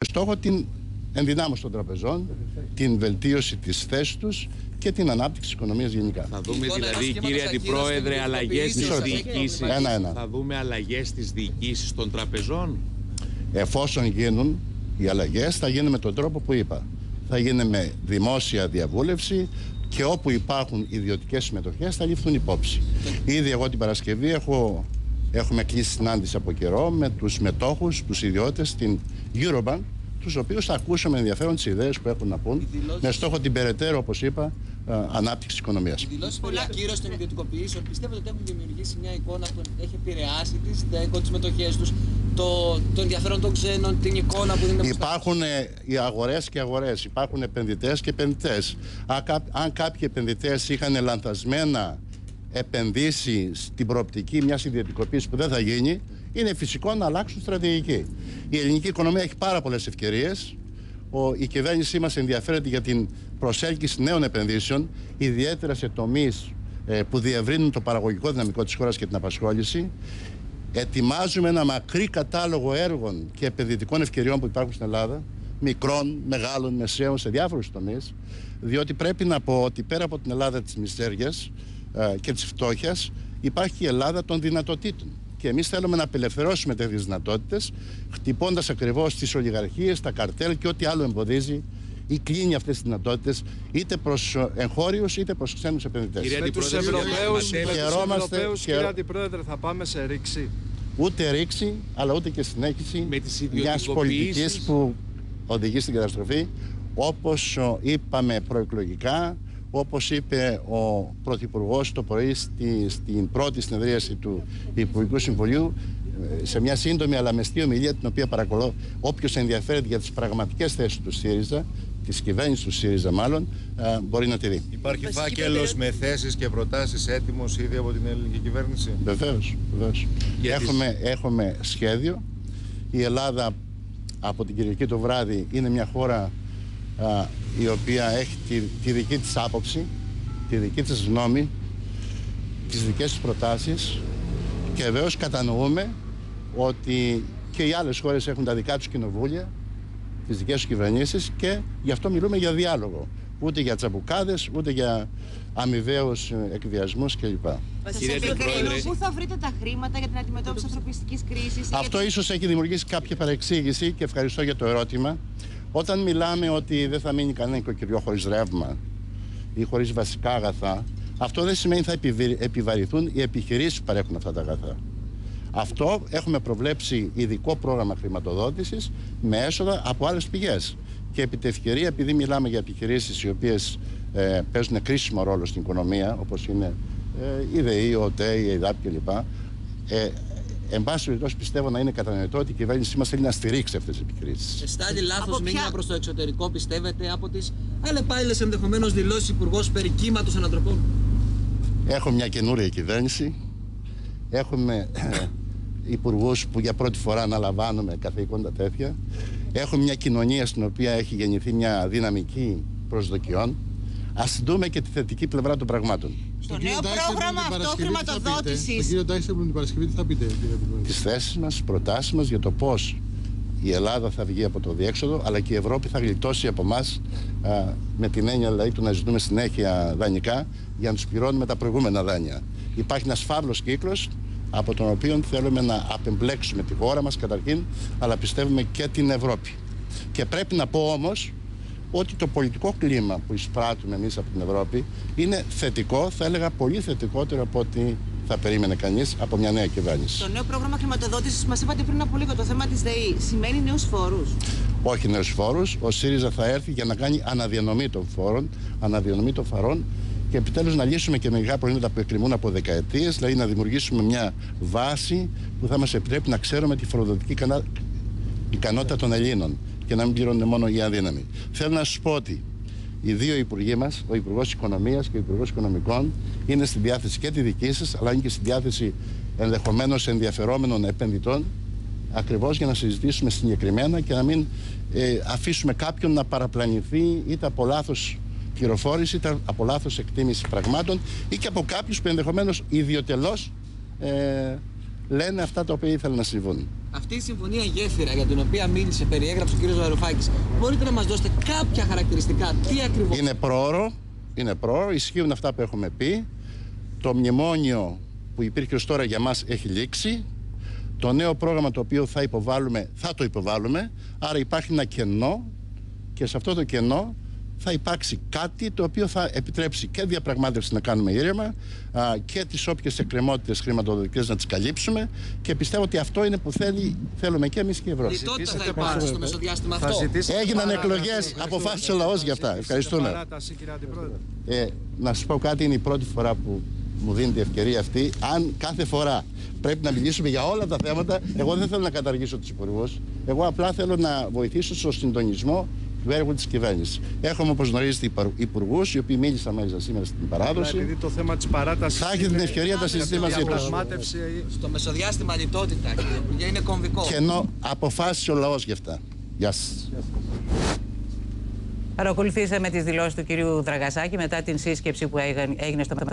Στόχο την ενδυνάμωση των τραπεζών, την βελτίωση της θέσης τους και την ανάπτυξη της οικονομίας γενικά. Θα δούμε δηλαδή, κύριε Αντιπρόεδρε, αλλαγές στις διοικήσεις. Θα δούμε αλλαγές στις διοικήσεις των τραπεζών. Εφόσον γίνουν οι αλλαγές, θα γίνουν με τον τρόπο που είπα. Θα γίνει με δημόσια διαβούλευση και όπου υπάρχουν ιδιωτικές συμμετοχές θα ληφθούν υπόψη. Ήδη εγώ την Παρασκευή έχουμε κλείσει συνάντηση από καιρό με τους μετόχους, τους ιδιώτες στην Eurobank, τους οποίους θα ακούσουμε με ενδιαφέρον τις ιδέες που έχουν να πούν, με στόχο την περαιτέρω, όπως είπα, ανάπτυξη της οικονομίας. Οι δηλώσεις περί ακύρωσης των ιδιωτικοποιήσεων πιστεύετε ότι έχουν δημιουργήσει μια εικόνα που έχει επηρεάσει τις ΔΕΚΟ, τις μετοχές τους, το ενδιαφέρον των ξένων, την εικόνα που δίνουν. Υπάρχουν οι αγορές και αγορές, υπάρχουν επενδυτές και επενδυτές. Αν κάποιοι επενδυτές είχαν λανθασμένα επενδύσει στην προοπτική μιας ιδιωτικοποίησης που δεν θα γίνει, είναι φυσικό να αλλάξουν στρατηγική. Η ελληνική οικονομία έχει πάρα πολλές ευκαιρίες. Η κυβέρνησή μας ενδιαφέρεται για την προσέλκυση νέων επενδύσεων, ιδιαίτερα σε τομείς που διευρύνουν το παραγωγικό δυναμικό της χώρας και την απασχόληση. Ετοιμάζουμε ένα μακρύ κατάλογο έργων και επενδυτικών ευκαιριών που υπάρχουν στην Ελλάδα, μικρών, μεγάλων, μεσαίων, σε διάφορους τομείς, διότι πρέπει να πω ότι πέρα από την Ελλάδα της μιζέριας και της φτώχειας, υπάρχει η Ελλάδα των δυνατοτήτων. Και εμείς θέλουμε να απελευθερώσουμε τέτοιες δυνατότητες, χτυπώντας ακριβώς τις ολιγαρχίες, τα καρτέλ και ό,τι άλλο εμποδίζει ή κλείνει αυτές τις δυνατότητες, είτε προς εγχώριους είτε προς ξένους επενδυτές. Με τους Ευρωπαίους, κύριε Αντιπρόεδρε, θα πάμε σε ρήξη. Ούτε ρήξη, αλλά ούτε και συνέχιση μιας πολιτικής που οδηγεί στην καταστροφή, όπως είπαμε προεκλογικά, όπως είπε ο Πρωθυπουργός το πρωί στην πρώτη συνεδρίαση του Υπουργικού Συμβουλίου, σε μια σύντομη αλλά μεστή ομιλία, την οποία παρακολώ όποιος ενδιαφέρεται για τις πραγματικές θέσεις του ΣΥΡΙΖΑ, της κυβέρνησης του ΣΥΡΙΖΑ μάλλον, μπορεί να τη δει. Υπάρχει φάκελος με θέσεις και προτάσεις έτοιμος ήδη από την ελληνική κυβέρνηση? Βεβαίως. Έχουμε σχέδιο. Η Ελλάδα από την Κυριακή το βράδυ είναι μια χώρα η οποία έχει τη δική της άποψη, τη δική της γνώμη, τις δικές της προτάσεις, και βεβαίως κατανοούμε ότι και οι άλλες χώρες έχουν τα δικά τους κοινοβούλια, τις δικές τους κυβερνήσεις, και γι' αυτό μιλούμε για διάλογο. Ούτε για τσαμπουκάδες, ούτε για αμοιβαίους εκβιασμούς κλπ. Πού θα βρείτε τα χρήματα για την αντιμετώπιση ανθρωπιστικής κρίσης? Αυτό ίσως έχει δημιουργήσει κάποια παρεξήγηση και ευχαριστώ για το ερώτημα. Όταν μιλάμε ότι δεν θα μείνει κανένα οικοκυριό χωρίς ρεύμα ή χωρίς βασικά αγαθά, αυτό δεν σημαίνει ότι θα επιβαρυνθούν οι επιχειρήσεις που παρέχουν αυτά τα αγαθά. Αυτό έχουμε προβλέψει ειδικό πρόγραμμα χρηματοδότησης με έσοδα από άλλες πηγές. Και επί τη ευκαιρία, επειδή μιλάμε για επιχειρήσεις οι οποίες παίζουν κρίσιμο ρόλο στην οικονομία, όπως είναι η ΔΕΗ, η ΟΤΕ, η ΕΙΔΑΠ κλπ. Εν πάση περιπτώσει, πιστεύω να είναι κατανοητό ότι η κυβέρνησή μας θέλει να στηρίξει αυτές τις επιχειρήσεις. Εστάλει λάθος μήνυμα προς το εξωτερικό, πιστεύετε, από τις αλλεπάλληλες ενδεχομένως δηλώσεις Υπουργός περί κύματος ανατροπών? Έχουμε μια καινούρια κυβέρνηση. Έχουμε υπουργούς που για πρώτη φορά αναλαμβάνουμε καθήκοντα τέτοια. Έχουμε μια κοινωνία στην οποία έχει γεννηθεί μια δυναμική προσδοκιών. Ας δούμε και τη θετική πλευρά των πραγμάτων. Στο νέο πρόγραμμα αυτό χρηματοδότησης. Στον κύριο Ντάισεμπλουμ την Παρασκευή τι θα πείτε, κύριε Αντιπρόεδρε? Τις θέσεις μας, προτάσεις μας για το πώς η Ελλάδα θα βγει από το διέξοδο, αλλά και η Ευρώπη θα γλιτώσει από εμάς, με την έννοια δηλαδή του να ζητούμε συνέχεια δανεικά για να τους πληρώνουμε τα προηγούμενα δάνεια. Υπάρχει ένας φαύλος κύκλος από τον οποίο θέλουμε να απεμπλέξουμε τη χώρα μας καταρχήν, αλλά πιστεύουμε και την Ευρώπη. Και πρέπει να πω όμως ότι το πολιτικό κλίμα που εισπράττουμε εμείς από την Ευρώπη είναι θετικό, θα έλεγα πολύ θετικότερο από ό,τι θα περίμενε κανείς από μια νέα κυβέρνηση. Το νέο πρόγραμμα χρηματοδότησης, μας είπατε πριν από λίγο, το θέμα της ΔΕΗ, σημαίνει νέους φόρους? Όχι νέους φόρους. Ο ΣΥΡΙΖΑ θα έρθει για να κάνει αναδιανομή των φόρων, αναδιανομή των φαρών, και επιτέλους να λύσουμε και μερικά προβλήματα που εκκρεμούν από δεκαετίες, δηλαδή να δημιουργήσουμε μια βάση που θα μας επιτρέπει να ξέρουμε τη φοροδοτική ικανότητα των Ελλήνων και να μην πληρώνουν μόνο οι αδύναμοι. Θέλω να σας πω ότι οι δύο υπουργοί μας, ο Υπουργός Οικονομίας και ο Υπουργός Οικονομικών, είναι στη διάθεση και τη δική σας, αλλά είναι και στη διάθεση ενδεχομένως ενδιαφερόμενων επενδυτών, ακριβώς για να συζητήσουμε συγκεκριμένα και να μην αφήσουμε κάποιον να παραπλανηθεί είτε από λάθος πληροφόρηση, είτε από λάθος εκτίμηση πραγμάτων ή και από κάποιους που ενδεχομένως ιδιωτελώς λένε αυτά τα οποία ήθελαν να συμβούν. Αυτή η συμφωνία γέφυρα για την οποία μίλησε, περιέγραψε ο κ. Βαρουφάκης, μπορείτε να μας δώσετε κάποια χαρακτηριστικά, τι ακριβώς? Είναι πρόωρο, ισχύουν αυτά που έχουμε πει. Το μνημόνιο που υπήρχε ως τώρα για μας έχει λήξει. Το νέο πρόγραμμα το οποίο θα το υποβάλουμε. Άρα υπάρχει ένα κενό και σε αυτό το κενό θα υπάρξει κάτι το οποίο θα επιτρέψει και διαπραγμάτευση να κάνουμε ήρεμα και τις όποιες εκκρεμότητες χρηματοδοτικές να τις καλύψουμε, και πιστεύω ότι αυτό είναι που θέλουμε και εμείς και η Ευρώπη. Λιτότητα θα υπάρξει στο μεσοδιάστημα αυτό? Έγιναν εκλογές, αποφάσισε ο λαός για αυτά. Ευχαριστούμε. Να σας πω κάτι, είναι η πρώτη φορά που μου δίνεται η ευκαιρία αυτή. Αν κάθε φορά πρέπει να μιλήσουμε για όλα τα θέματα, εγώ δεν θέλω να καταργήσω τους υπουργούς. Εγώ απλά θέλω να βοηθήσω στο συντονισμό του έργου της κυβέρνησης. Έχουμε, όπως γνωρίζετε, υπουργούς οι οποίοι μίλησαν μέσα σήμερα στην παράδοση. Επειδή το θέμα της παράτασης θα έχετε την ευκαιρία να συζητήσουμε μαζί τους. Στο μεσοδιάστημα λιτότητα, κύριε Υπουργέ, είναι κομβικό. Και ενώ αποφάσισε ο λαός γι' αυτά. Γεια σας. Παρακολουθήσαμε τις δηλώσεις του κυρίου Δραγασάκη μετά την σύσκεψη που έγινε στο